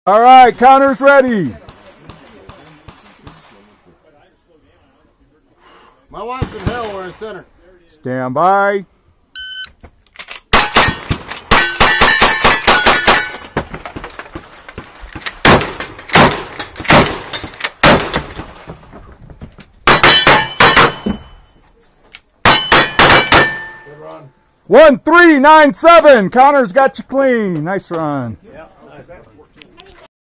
All right, counters ready. My wife's in hell, we're in center. Stand by. Good run. 1397. Connor's got you clean. Nice run. Yeah, nice.